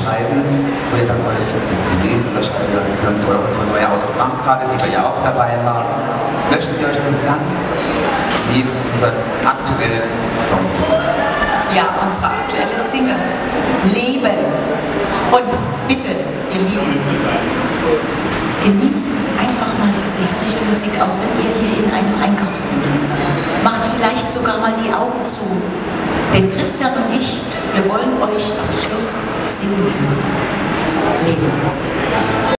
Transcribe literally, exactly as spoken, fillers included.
unterschreiben, wo ihr dann euch die C Ds unterschreiben lassen könnt oder unsere neue Autogrammkarte, die wir ja auch dabei haben. Möchten wir euch nun ganz lieb unseren aktuellen Song singen. Ja, unsere aktuelle Single. Leben. Und bitte, ihr Lieben, genießt einfach mal diese herrliche Musik, auch wenn ihr hier in einem Einkaufszentrum seid. Macht vielleicht sogar mal die Augen zu. Denn Christian und ich, wir wollen euch am Schluss singen hören. Leben.